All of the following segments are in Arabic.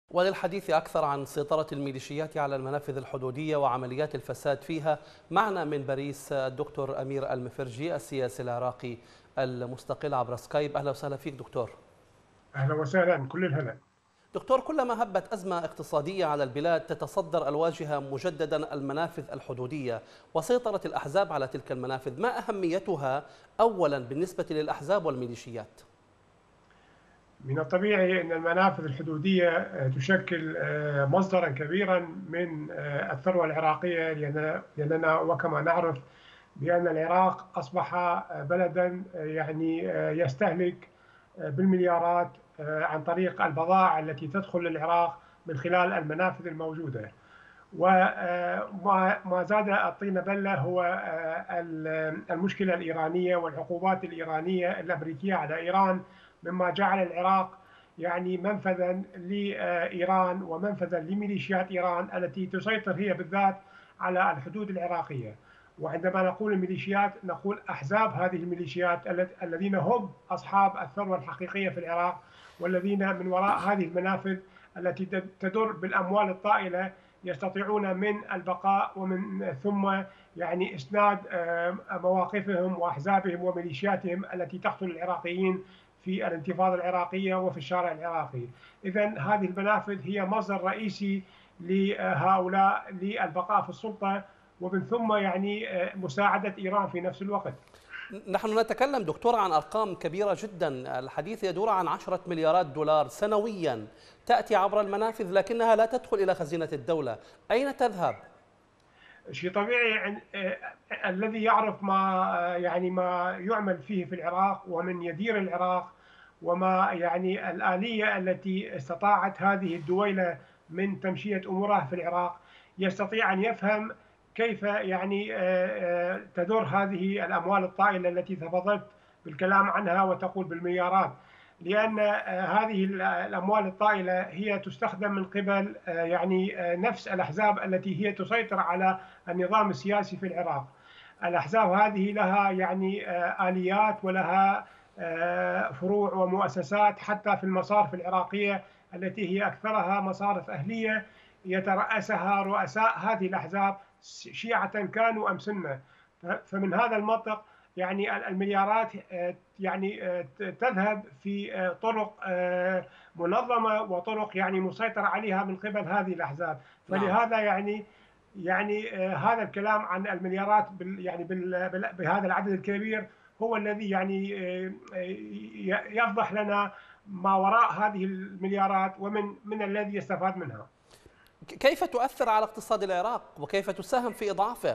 وللحديث أكثر عن سيطرة الميليشيات على المنافذ الحدودية وعمليات الفساد فيها، معنا من باريس الدكتور أمير المفرجي السياسي العراقي المستقل عبر سكايب. أهلا وسهلا فيك دكتور. أهلا وسهلا، كل الهلا. دكتور، كلما هبت أزمة اقتصادية على البلاد تتصدر الواجهة مجددا المنافذ الحدودية وسيطرة الأحزاب على تلك المنافذ، ما أهميتها أولا بالنسبة للأحزاب والميليشيات؟ من الطبيعي أن المنافذ الحدودية تشكل مصدرا كبيرا من الثروة العراقية، لأننا وكما نعرف بأن العراق أصبح بلدا يعني يستهلك بالمليارات عن طريق البضائع التي تدخل للعراق من خلال المنافذ الموجودة. وما زاد الطين بلة هو المشكلة الإيرانية والعقوبات الإيرانية الأمريكية على إيران، مما جعل العراق يعني منفذا لإيران ومنفذا لميليشيات إيران التي تسيطر هي بالذات على الحدود العراقية. وعندما نقول الميليشيات نقول أحزاب هذه الميليشيات الذين هم أصحاب الثروة الحقيقية في العراق، والذين من وراء هذه المنافذ التي تدر بالأموال الطائلة يستطيعون من البقاء ومن ثم يعني إسناد مواقفهم وأحزابهم وميليشياتهم التي تقتل العراقيين في الانتفاضة العراقية وفي الشارع العراقي. إذا هذه المنافذ هي مصدر رئيسي لهؤلاء للبقاء في السلطة، ومن ثم يعني مساعدة إيران في نفس الوقت. نحن نتكلم دكتور عن أرقام كبيرة جدا، الحديث يدور عن 10 مليارات دولار سنويا تأتي عبر المنافذ لكنها لا تدخل إلى خزينة الدولة، أين تذهب؟ شيء طبيعي. الذي يعرف ما يعمل فيه في العراق ومن يدير العراق وما يعني الآلية التي استطاعت هذه الدويلة من تمشية أمورها في العراق يستطيع أن يفهم كيف يعني تدور هذه الأموال الطائلة التي تفضلت بالكلام عنها وتقول بالمليارات، لأن هذه الأموال الطائلة هي تستخدم من قبل يعني نفس الأحزاب التي هي تسيطر على النظام السياسي في العراق. الأحزاب هذه لها يعني آليات ولها فروع ومؤسسات حتى في المصارف العراقية التي هي أكثرها مصارف أهلية يترأسها رؤساء هذه الأحزاب شيعة كانوا أم سنة. فمن هذا المنطق يعني المليارات يعني تذهب في طرق منظمة وطرق يعني مسيطر عليها من قبل هذه الأحزاب. نعم. فلهذا يعني هذا الكلام عن المليارات يعني بهذا العدد الكبير هو الذي يعني يفضح لنا ما وراء هذه المليارات ومن الذي يستفاد منها. كيف تؤثر على اقتصاد العراق وكيف تساهم في إضعافه؟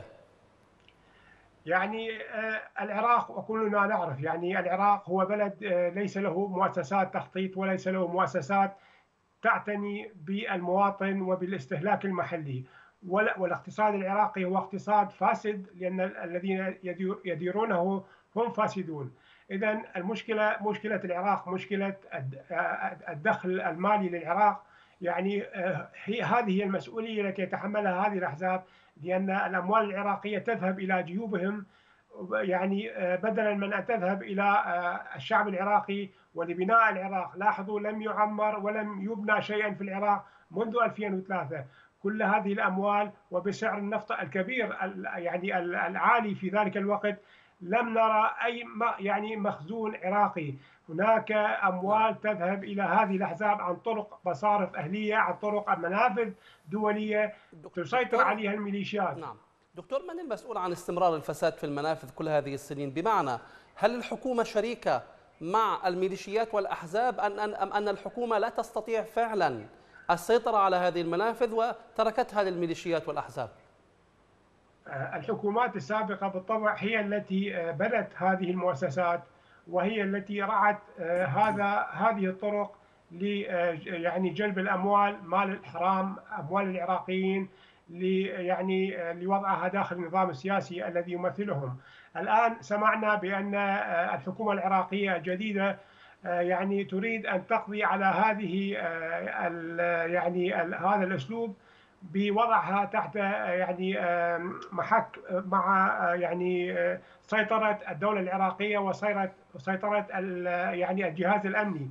يعني العراق وكلنا نعرف يعني العراق هو بلد ليس له مؤسسات تخطيط وليس له مؤسسات تعتني بالمواطن وبالاستهلاك المحلي، والاقتصاد العراقي هو اقتصاد فاسد لأن الذين يديرونه هم فاسدون. إذا مشكلة العراق مشكلة الدخل المالي للعراق، يعني هذه هي المسؤولية التي يتحملها هذه الأحزاب، لأن الأموال العراقية تذهب إلى جيوبهم يعني بدلا من أن تذهب إلى الشعب العراقي ولبناء العراق. لاحظوا لم يعمر ولم يبنى شيئا في العراق منذ 2003. كل هذه الأموال وبسعر النفط الكبير يعني العالي في ذلك الوقت لم نرى أي يعني مخزون عراقي. هناك أموال تذهب إلى هذه الأحزاب عن طرق مصارف أهلية، عن طرق منافذ دولية تسيطر عليها الميليشيات. نعم دكتور، من المسؤول عن استمرار الفساد في المنافذ كل هذه السنين؟ بمعنى هل الحكومة شريكة مع الميليشيات والأحزاب أم أن الحكومة لا تستطيع فعلا السيطرة على هذه المنافذ وتركتها للميليشيات والأحزاب؟ الحكومات السابقة بالطبع هي التي بنت هذه المؤسسات، وهي التي رعت هذه الطرق يعني جلب الأموال، مال الحرام، أموال العراقيين، يعني لوضعها داخل النظام السياسي الذي يمثلهم. الآن سمعنا بأن الحكومة العراقية الجديدة يعني تريد أن تقضي على هذه يعني هذا الأسلوب بوضعها تحت يعني محك مع يعني سيطرة الدولة العراقية وسيطرة يعني الجهاز الأمني.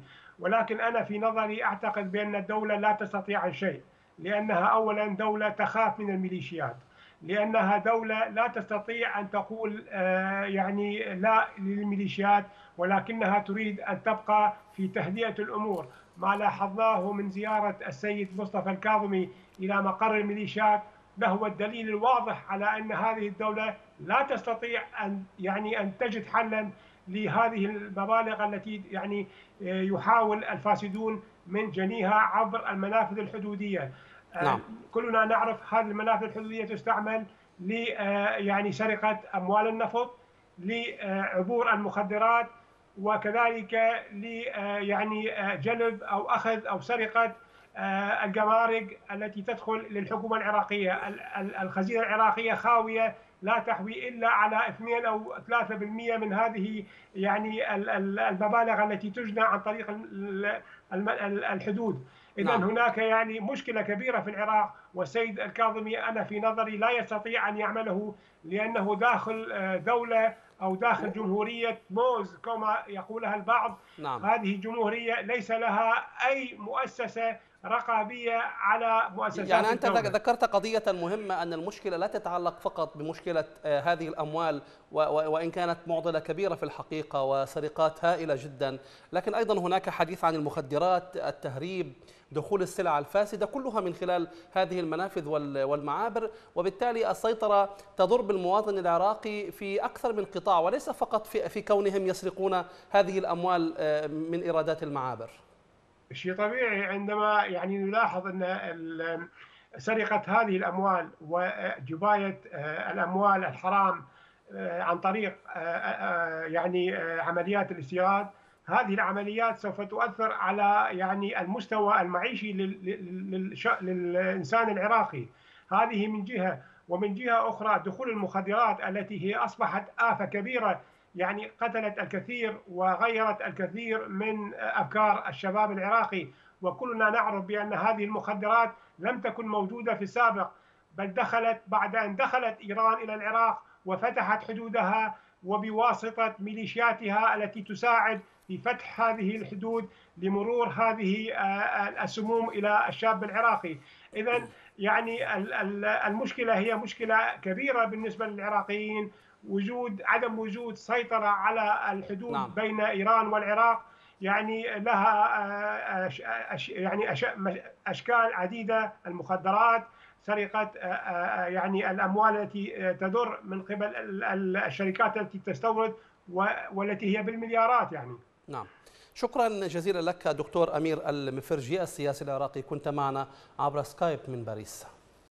ولكن أنا في نظري أعتقد بأن الدولة لا تستطيع الشيء، لأنها أولا دولة تخاف من الميليشيات، لأنها دولة لا تستطيع أن تقول يعني لا للميليشيات، ولكنها تريد أن تبقى في تهدئة الأمور. ما لاحظناه من زيارة السيد مصطفى الكاظمي إلى مقر الميليشيات لهو الدليل الواضح على أن هذه الدولة لا تستطيع أن تجد حلا لهذه المبالغ التي يحاول الفاسدون من جنيها عبر المنافذ الحدودية. نعم. كلنا نعرف هذه المنافذ الحدودية تستعمل سرقة أموال النفط، لعبور المخدرات، وكذلك جلب أو أخذ أو سرقة الجمارك التي تدخل للحكومة العراقية. الخزينة العراقية خاوية، لا تحوي إلا على 2 أو 3% من هذه المبالغ التي تجنى عن طريق الحدود. إذا هناك مشكلة كبيرة في العراق، والسيد الكاظمي أنا في نظري لا يستطيع أن يعمله، لأنه داخل دولة أو داخل جمهورية موز كما يقولها البعض. نعم. هذه جمهورية ليس لها أي مؤسسة رقابية على مؤسسات أنت الدولة. ذكرت قضية مهمة، أن المشكلة لا تتعلق فقط بمشكلة هذه الأموال، وإن كانت معضلة كبيرة في الحقيقة وسرقات هائلة جدا، لكن أيضا هناك حديث عن المخدرات، التهريب، دخول السلع الفاسدة، كلها من خلال هذه المنافذ والمعابر، وبالتالي السيطرة تضر بالمواطن العراقي في أكثر من قطاع، وليس فقط في كونهم يسرقون هذه الأموال من إيرادات المعابر. شيء طبيعي عندما نلاحظ أن سرقة هذه الأموال وجباية الأموال الحرام عن طريق عمليات الاستيراد. هذه العمليات سوف تؤثر على المستوى المعيشي للإنسان العراقي. هذه من جهة، ومن جهة أخرى دخول المخدرات التي هي أصبحت آفة كبيرة، قتلت الكثير وغيرت الكثير من أفكار الشباب العراقي. وكلنا نعرف بأن هذه المخدرات لم تكن موجودة في السابق، بل دخلت بعد أن دخلت إيران إلى العراق وفتحت حدودها، وبواسطة ميليشياتها التي تساعد في فتح هذه الحدود لمرور هذه السموم إلى الشاب العراقي. إذن المشكلة هي مشكلة كبيرة بالنسبة للعراقيين، عدم وجود سيطرة على الحدود. نعم. بين إيران والعراق لها أشكال عديدة: المخدرات، سرقة الأموال التي تدر من قبل الشركات التي تستورد والتي هي بالمليارات نعم. شكرا جزيلا لك دكتور أمير المفرجي، السياسي العراقي، كنت معنا عبر سكايب من باريس.